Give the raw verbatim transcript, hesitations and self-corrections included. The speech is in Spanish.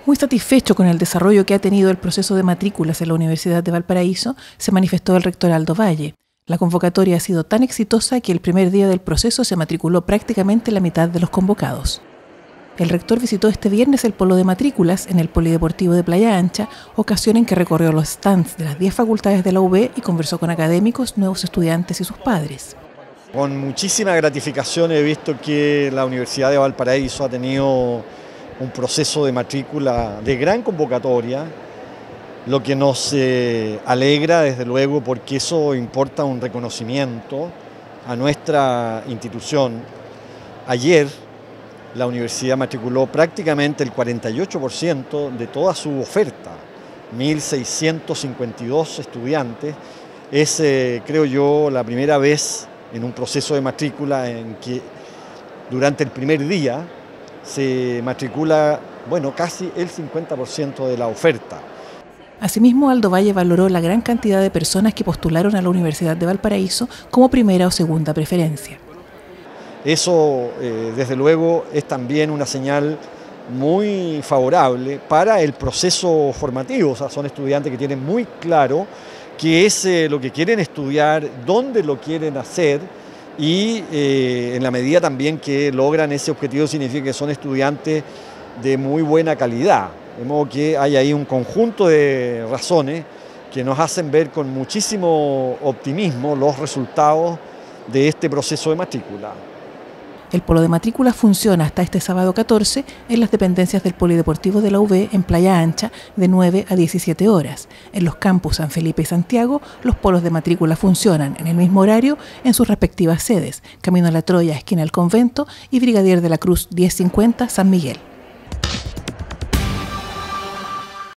Muy satisfecho con el desarrollo que ha tenido el proceso de matrículas en la Universidad de Valparaíso, se manifestó el rector Aldo Valle. La convocatoria ha sido tan exitosa que el primer día del proceso se matriculó prácticamente la mitad de los convocados. El rector visitó este viernes el polo de matrículas en el Polideportivo de Playa Ancha, ocasión en que recorrió los stands de las diez facultades de la U B y conversó con académicos, nuevos estudiantes y sus padres. Con muchísima gratificación he visto que la Universidad de Valparaíso ha tenido un proceso de matrícula de gran convocatoria, lo que nos eh, alegra desde luego porque eso importa un reconocimiento a nuestra institución. Ayer la universidad matriculó prácticamente el cuarenta y ocho por ciento de toda su oferta, mil seiscientos cincuenta y dos estudiantes. Es, eh, creo yo, la primera vez en un proceso de matrícula en que durante el primer día se matricula, bueno, casi el cincuenta por ciento de la oferta. Asimismo, Aldo Valle valoró la gran cantidad de personas que postularon a la Universidad de Valparaíso como primera o segunda preferencia. Eso, eh, desde luego, es también una señal muy favorable para el proceso formativo. O sea, son estudiantes que tienen muy claro qué es eh, lo que quieren estudiar, dónde lo quieren hacer y eh, en la medida también que logran ese objetivo significa que son estudiantes de muy buena calidad. De modo que hay ahí un conjunto de razones que nos hacen ver con muchísimo optimismo los resultados de este proceso de matrícula. El polo de matrícula funciona hasta este sábado catorce en las dependencias del Polideportivo de la U B en Playa Ancha de nueve a diecisiete horas. En los campus San Felipe y Santiago, los polos de matrícula funcionan en el mismo horario en sus respectivas sedes, Camino a la Troya, esquina del Convento, y Brigadier de la Cruz diez cincuenta, San Miguel.